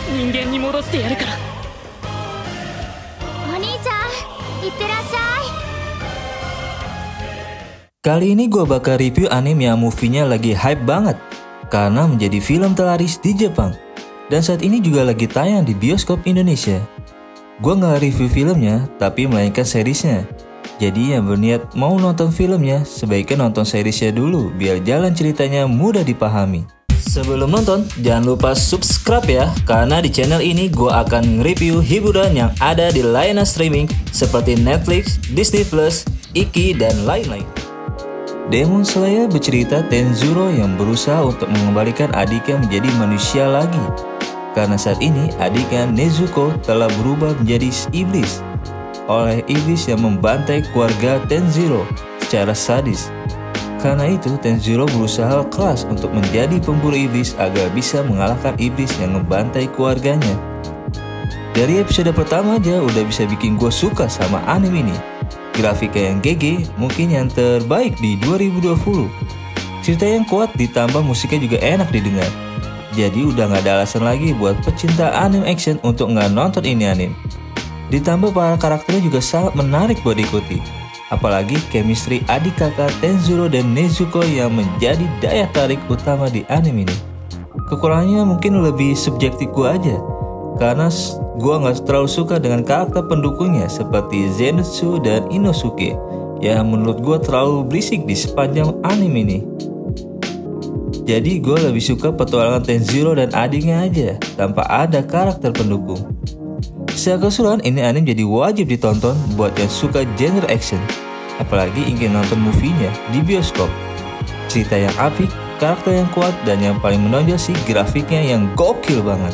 人間に戻してやるから。 お兄ちゃん、いってらっしゃい。 Kali ini gue bakal review anime yang movie-nya lagi hype banget karena menjadi film terlaris di Jepang dan saat ini juga lagi tayang di bioskop Indonesia. Gue nggak review filmnya tapi melainkan seriesnya. Jadi yang berniat mau nonton filmnya sebaiknya nonton seriesnya dulu biar jalan ceritanya mudah dipahami. Sebelum nonton, jangan lupa subscribe ya, karena di channel ini gue akan nge-review hiburan yang ada di layanan streaming seperti Netflix, Disney+, Iki, dan lain-lain. Demon Slayer bercerita Tenzuro yang berusaha untuk mengembalikan adiknya menjadi manusia lagi. Karena saat ini adiknya Nezuko telah berubah menjadi iblis oleh iblis yang membantai keluarga Tenzuro secara sadis. Karena itu, Tenzuro berusaha keras untuk menjadi pemburu iblis agar bisa mengalahkan iblis yang membantai keluarganya. Dari episode pertama aja udah bisa bikin gue suka sama anime ini. Grafiknya yang GG, mungkin yang terbaik di 2020. Cerita yang kuat ditambah musiknya juga enak didengar. Jadi udah gak ada alasan lagi buat pecinta anime action untuk gak nonton ini anime. Ditambah para karakternya juga sangat menarik buat diikuti. Apalagi chemistry adik kakak Tenzuro dan Nezuko yang menjadi daya tarik utama di anime ini. Kekurangannya mungkin lebih subjektif gue aja, karena gue gak terlalu suka dengan karakter pendukungnya seperti Zenitsu dan Inosuke yang menurut gue terlalu berisik di sepanjang anime ini. Jadi gue lebih suka petualangan Tenzuro dan adiknya aja tanpa ada karakter pendukung. Secara keseluruhan ini anime jadi wajib ditonton buat yang suka genre action, apalagi ingin nonton movie-nya di bioskop. Cerita yang apik, karakter yang kuat, dan yang paling menonjol sih grafiknya yang gokil banget.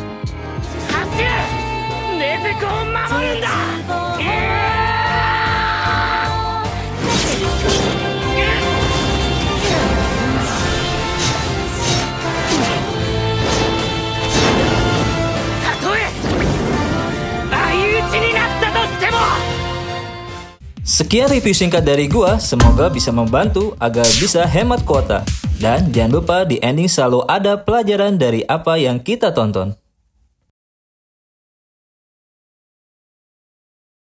Sekian review singkat dari gua, semoga bisa membantu agar bisa hemat kuota. Dan jangan lupa di ending selalu ada pelajaran dari apa yang kita tonton.